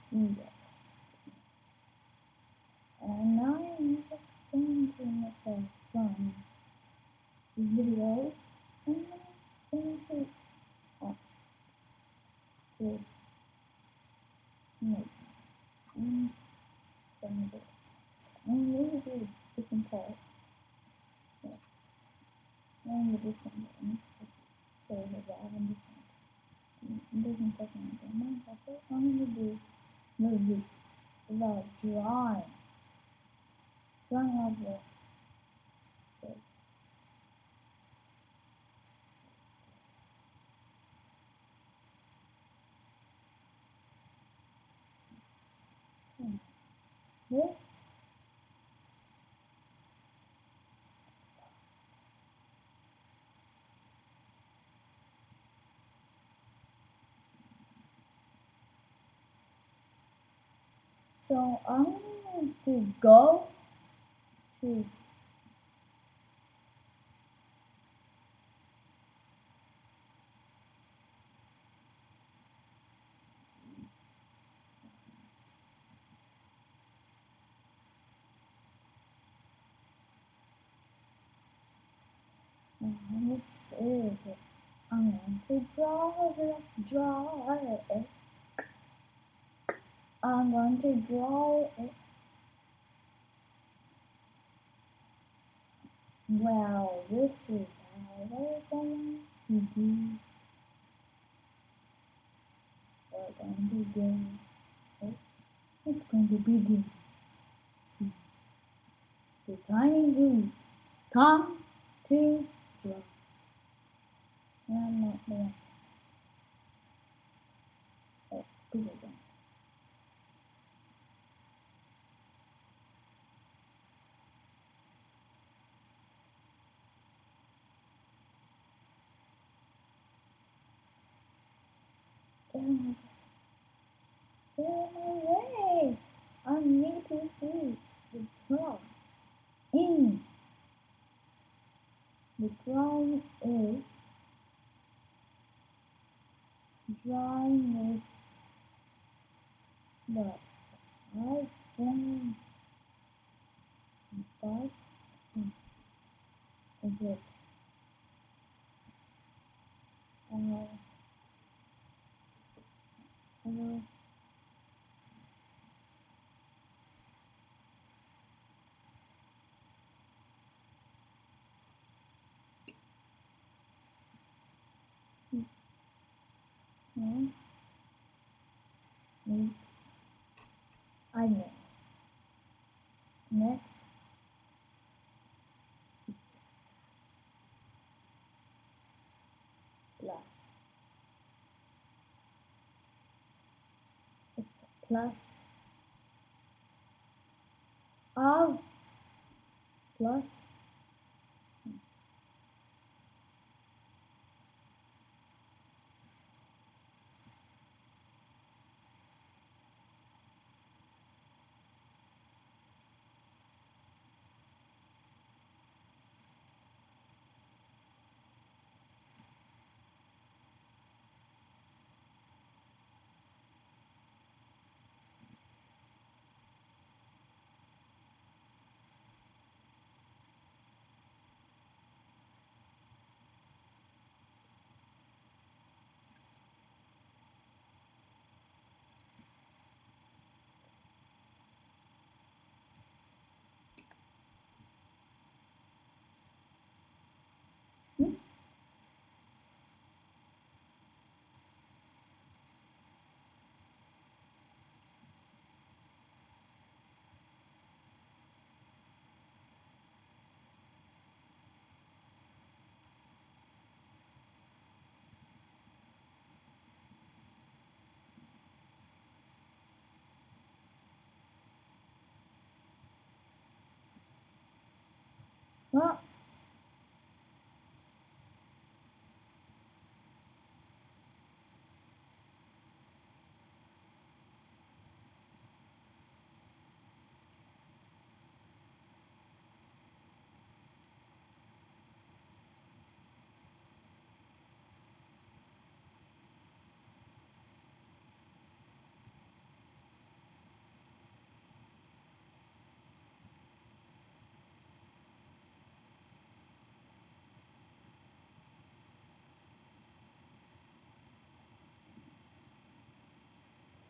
Yes. And now I'm just going to make a fun video and I'm just going to make I'm going to I'm going to do different parts. Yeah. And the different ones. So that I have different techniques. And that's it. I'm going to do the drawing. Drawing of the this. So I'm going to go to this is it. I'm going to draw it. I'm going to draw it. Well, this is how we're going to do. We're going to begin. It's going to begin. The tiny blue. Come to draw. And I'm not going. Oh, people don't. Get out of my way! I need to see the drawing. In the drawing is drawing is the iPhone 5 is it uh, uh, no, next I know next plus it's plus of plus hmm? Well,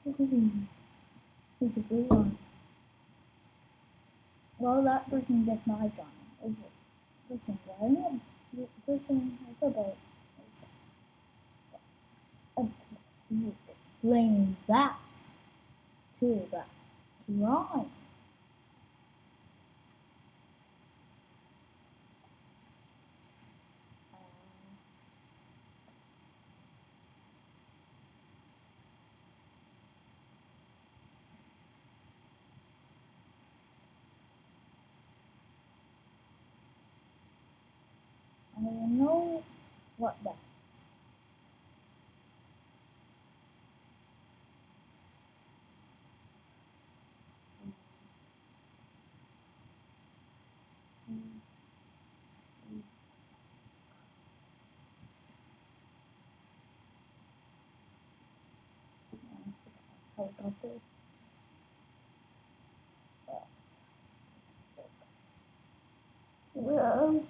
Ooh, this is a good one. Well, that person gets my drawing. Is it person wearing it? Person purple. Explain that to that drawing. I don't know what that. Helicopter. Well,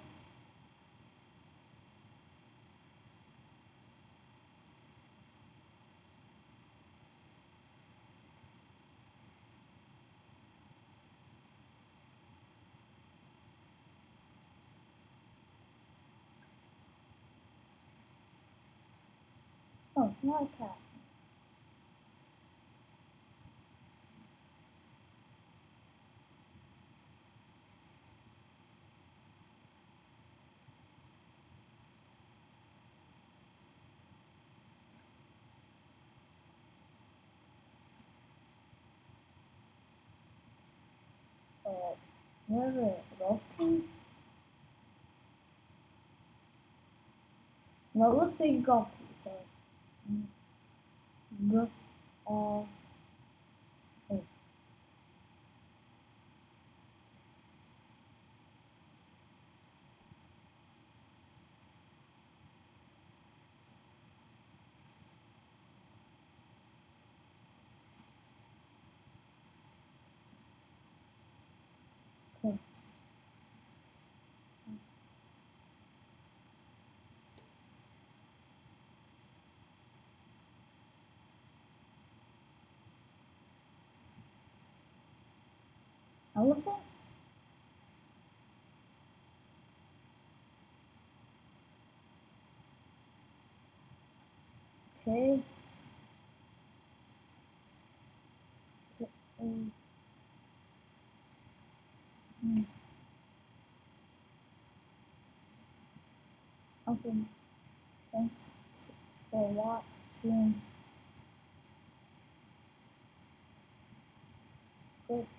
oh, not a cat. Whatever. Golf team? Well, it looks like a golf team, so. Look all. Oh, okay. Elephant? Okay. Mm. Mm. Okay. Thanks for watching. Good.